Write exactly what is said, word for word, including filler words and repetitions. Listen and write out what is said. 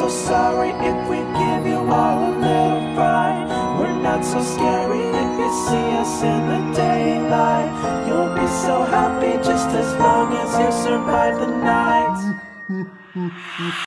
so sorry if we give you all a little fright. We're not so scary if you see us in the daylight. You'll be so happy just as long as you survive the night.